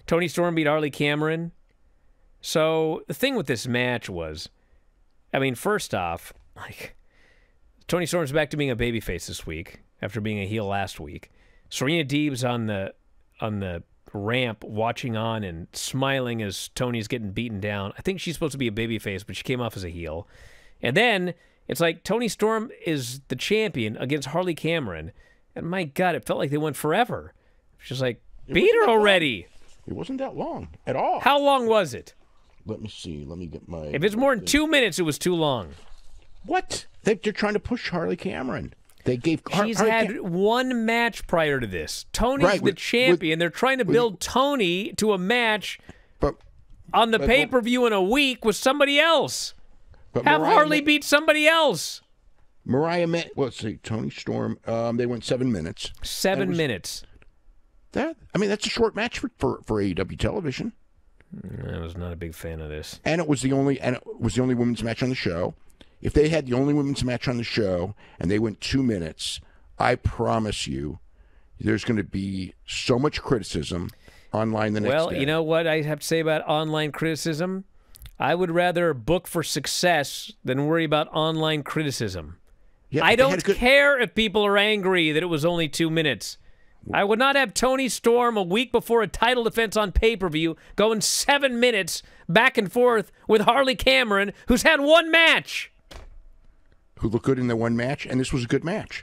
Toni Storm beat Harley Cameron. So the thing with this match was, I mean, first off, like, Toni Storm's back to being a babyface this week after being a heel last week. Serena Deeb's on the ramp watching on and smiling as Tony's getting beaten down. I think she's supposed to be a babyface, but she came off as a heel. And then it's like Toni Storm is the champion against Harley Cameron. And my God, it felt like they went forever. She's like, beat her already. It wasn't that long at all. How long was it? Let me see. Let me get my... If it's more than 2 minutes, it was too long. What? They're trying to push Harley Cameron. They gave... She's had one match prior to this. Tony's the champion. They're trying to build Toni to a match on the pay-per-view in a week with somebody else. Have Harley beat somebody else. Let's see, Toni Storm, they went 7 minutes. 7 minutes. That's a short match for AEW television. I was not a big fan of this. And it was the only women's match on the show. If they had the only women's match on the show and they went 2 minutes, I promise you there's going to be so much criticism online the next day. Well, you know what I have to say about online criticism? I would rather book for success than worry about online criticism. Yeah, I don't care if people are angry that it was only 2 minutes. I would not have Toni Storm a week before a title defense on pay-per-view going 7 minutes back and forth with Harley Cameron, who's had one match. Who looked good in the one match, and this was a good match.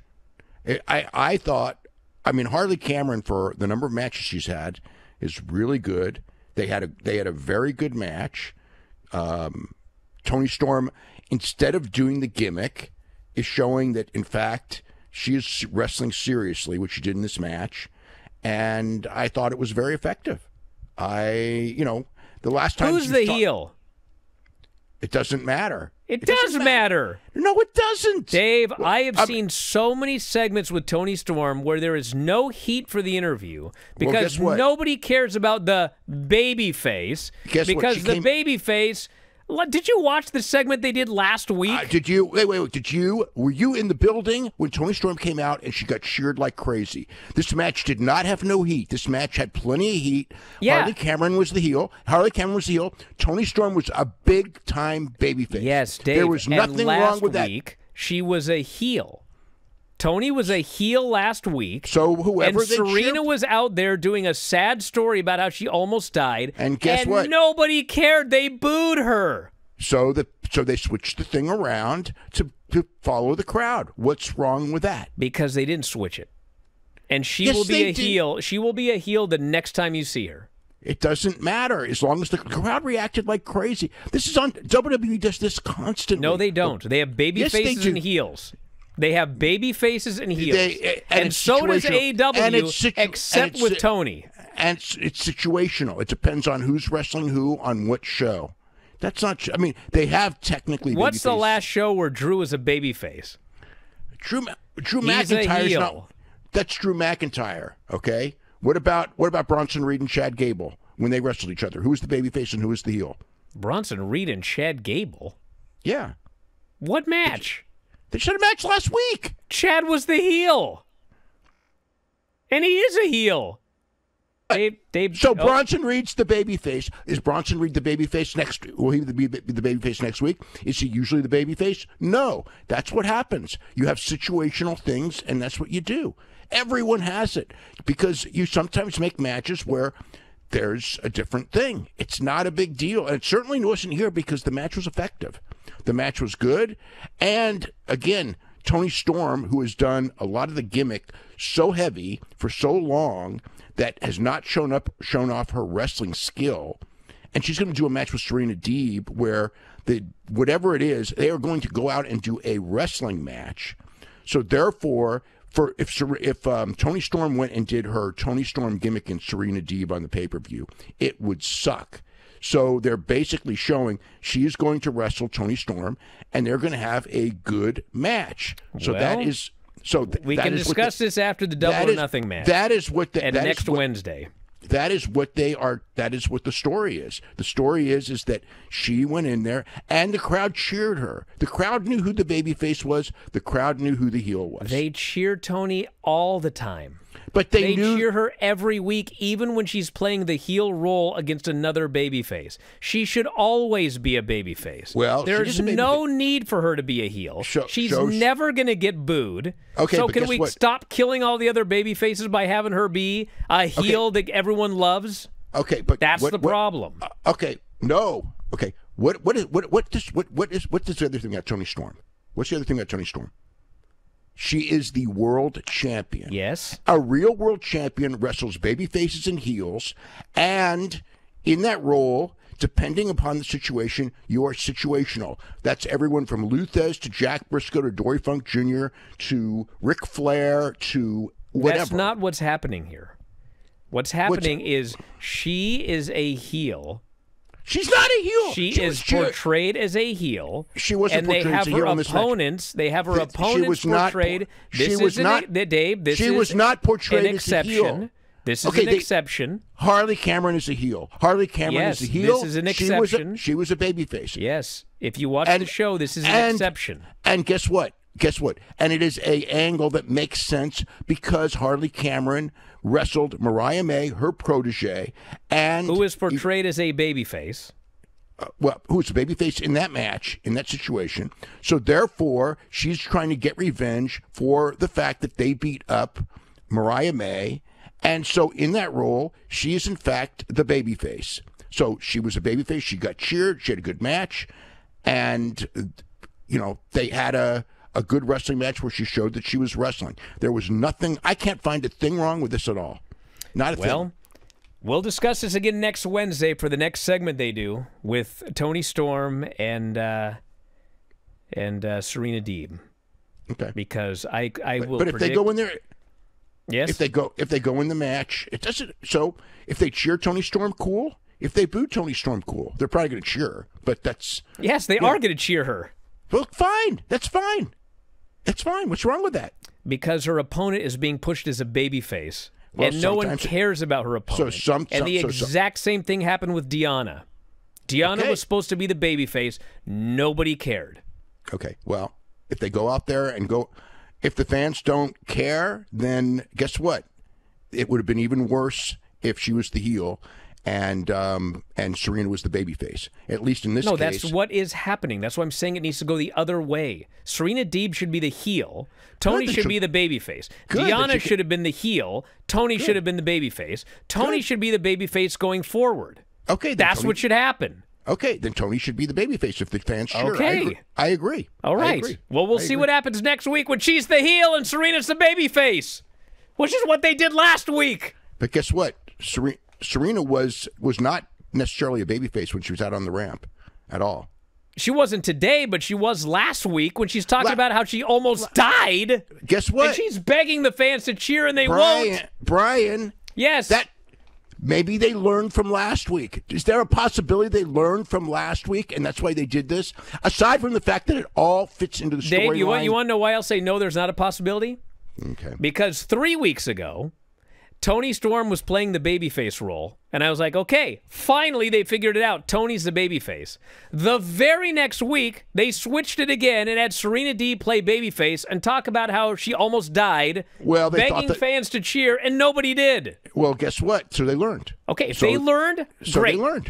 I thought, Harley Cameron, for the number of matches she's had, is really good. They had a very good match. Toni Storm, instead of doing the gimmick, is showing that, in fact, she is wrestling seriously, which she did in this match, and I thought it was very effective. The last time... Who's the heel? It doesn't matter. It does matter. No, it doesn't. Dave, I have seen so many segments with Toni Storm where there is no heat for the interview because nobody cares about the babyface. Because the babyface... Did you watch the segment they did last week? Did you? Wait. Were you in the building when Toni Storm came out and she got cheered like crazy? This match did not have no heat. This match had plenty of heat. Yeah. Harley Cameron was the heel. Toni Storm was a big-time babyface. Yes, Dave. There was nothing wrong with that. Last week, she was a heel. Toni was a heel last week. So whoever and Serena was out there doing a sad story about how she almost died. And guess what? Nobody cared. They booed her. So they switched the thing around to follow the crowd. What's wrong with that? Because they didn't switch it. And she will be a heel. She will be a heel the next time you see her. It doesn't matter as long as the crowd reacted like crazy. This is on WWE does this constantly. No, they don't. They have baby faces and heels. They have baby faces and heels. And so does AEW, except with Toni. And it's situational. It depends on who's wrestling who on what show. That's not... they have technically... What's the last show where Drew is a baby face? Drew McIntyre's not... That's Drew McIntyre, okay? What about Bronson Reed and Chad Gable when they wrestled each other? Who was the baby face and who was the heel? Bronson Reed and Chad Gable? Yeah. What match? They should have matched last week. Chad was the heel. And he is a heel. Bronson Reed's the babyface. Is Bronson Reed the babyface next week? Will he be the babyface next week? Is he usually the babyface? No. That's what happens. You have situational things, and that's what you do. Everyone has it. Because you sometimes make matches where there's a different thing. It's not a big deal. And it certainly wasn't here because the match was effective. The match was good. And, again, Toni Storm, who has done a lot of the gimmick so heavy for so long that has not shown off her wrestling skill. And she's going to do a match with Serena Deeb where whatever it is, they are going to go out and do a wrestling match. So, therefore... If Toni Storm went and did her Toni Storm gimmick and Serena Deeb on the pay-per-view, it would suck. So they're basically showing she is going to wrestle Toni Storm, and they're going to have a good match. So we can discuss this after the Double or Nothing match. That is what next Wednesday. That is what they are. That is what the story is. The story is that she went in there and the crowd cheered her. The crowd knew who the babyface was. The crowd knew who the heel was. They cheer Toni all the time. But they cheer her every week, even when she's playing the heel role against another babyface. She should always be a babyface. Well, there's no need for her to be a heel. She's never going to get booed. Okay, so can we stop killing all the other babyfaces by having her be a heel that everyone loves? Okay, but that's the problem. Okay, no. Okay, what's the other thing about Toni Storm? What's the other thing about Toni Storm? She is the world champion. Yes. A real world champion wrestles baby faces and heels, and in that role, depending upon the situation, you are situational. That's everyone from Luthez to Jack Briscoe to Dory Funk Jr. to Ric Flair to whatever. That's not what's happening here. What's happening is she is a heel. She's not a heel. She is portrayed as a heel. She wasn't portrayed as a heel in this match. They have her opponents portrayed. She was not portrayed as a heel. This is an exception. Harley Cameron is a heel. Harley Cameron is a heel. This is an exception. She was a babyface. Yes. If you watch the show, this is an exception. And guess what? And it is an angle that makes sense because Harley Cameron wrestled Mariah May, her protege, and who is portrayed as a babyface. Who was a babyface in that match, in that situation. So therefore, she's trying to get revenge for the fact that they beat up Mariah May. And so in that role, she is in fact the babyface. So she was a babyface. She got cheered. She had a good match. And, they had a good wrestling match where she showed that she was wrestling. There was nothing. I can't find a thing wrong with this at all. Not a thing. Well, we'll discuss this again next Wednesday for the next segment they do with Toni Storm and Serena Deeb. Okay. Because I will. But if they go in there, yes. If they go in the match, it doesn't. So if they cheer Toni Storm, cool. If they boo Toni Storm, cool. They're probably going to cheer her. But that's they are going to cheer her. Well, fine. That's fine. That's fine. What's wrong with that? Because her opponent is being pushed as a babyface, and no one cares about her opponent. And the exact same thing happened with Deonna. Deonna was supposed to be the babyface. Nobody cared. Okay, well, if they go out there and if the fans don't care, then guess what? It would have been even worse if she was the heel and Serena was the babyface. At least in this case. No, that's what is happening. That's why I'm saying it needs to go the other way. Serena Deeb should be the heel. Toni should be the babyface. Deonna should have been the heel. Toni should have been the babyface. Toni should be the babyface going forward. Okay, that's what should happen. Okay, then Toni should be the babyface if the fans cheer. Okay. I agree. All right. Well, we'll see what happens next week when she's the heel and Serena's the babyface, which is what they did last week. But guess what? Serena was not necessarily a babyface when she was out on the ramp at all. She wasn't today, but she was last week when she's talking about how she almost died. Guess what? And she's begging the fans to cheer, and they won't. Brian. Yes. Maybe they learned from last week. Is there a possibility they learned from last week, and that's why they did this? Aside from the fact that it all fits into the storyline. Dave, you want to know why I'll say no, there's not a possibility? Okay. Because 3 weeks ago, Toni Storm was playing the babyface role, and I was like, okay, finally they figured it out. Toni's the babyface. The very next week, they switched it again and had Serena Deeb play babyface and talk about how she almost died, begging fans to cheer, and nobody did. Well, guess what? So they learned. Okay, if they learned, great. They learned.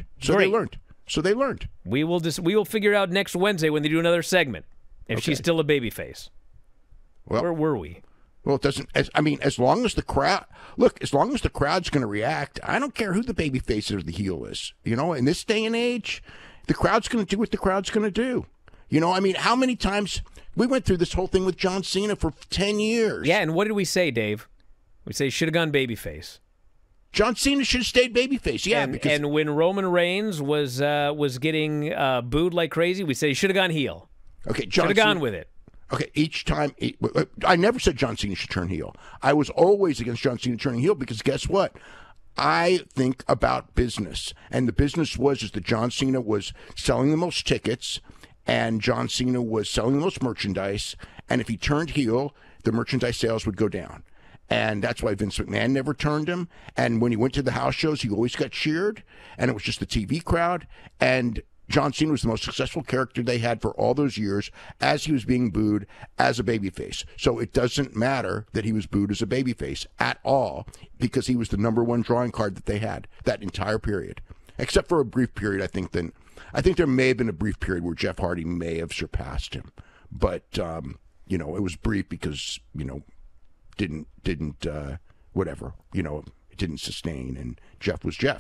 So they learned. We will figure it out next Wednesday when they do another segment if she's still a babyface. Well, where were we? Well, it doesn't. As long as the crowd as long as the crowd's going to react, I don't care who the babyface or the heel is. In this day and age, the crowd's going to do what the crowd's going to do. How many times we went through this whole thing with John Cena for 10 years? Yeah, and what did we say, Dave? We say should have gone babyface. John Cena should have stayed babyface. Yeah, and when Roman Reigns was getting booed like crazy, we say should have gone heel. Okay, should have gone with it. Okay, each time, I never said John Cena should turn heel. I was always against John Cena turning heel because guess what? I think about business. And the business is that John Cena was selling the most tickets and John Cena was selling the most merchandise. And if he turned heel, the merchandise sales would go down. And that's why Vince McMahon never turned him. And when he went to the house shows, he always got cheered. And it was just the TV crowd. And John Cena was the most successful character they had for all those years as he was being booed as a babyface. So it doesn't matter that he was booed as a babyface at all because he was the number one drawing card that they had that entire period. Except for a brief period, I think there may have been a brief period where Jeff Hardy may have surpassed him. But, it was brief because, didn't whatever, it didn't sustain. And Jeff was Jeff,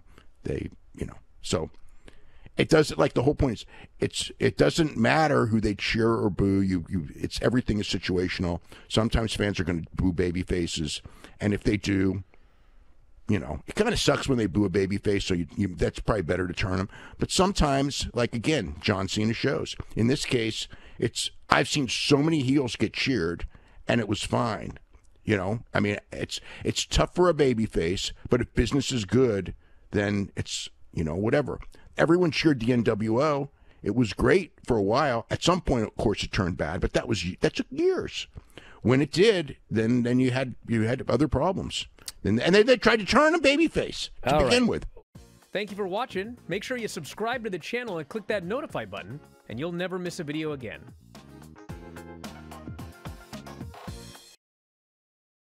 so it doesn't, like, the whole point is it doesn't matter who they cheer or boo. Everything is situational. Sometimes fans are going to boo baby faces, and if they do, it kind of sucks when they boo a baby face, so that's probably better to turn them. But sometimes, like, again, John Cena shows. In this case, I've seen so many heels get cheered, and it was fine. It's tough for a baby face, but if business is good, then it's, whatever. Everyone cheered the NWO. It was great for a while. At some point, of course, it turned bad, but that took years. When it did, then you had other problems. And they tried to turn a babyface to begin with. Thank you for watching. Make sure you subscribe to the channel and click that notify button, and you'll never miss a video again.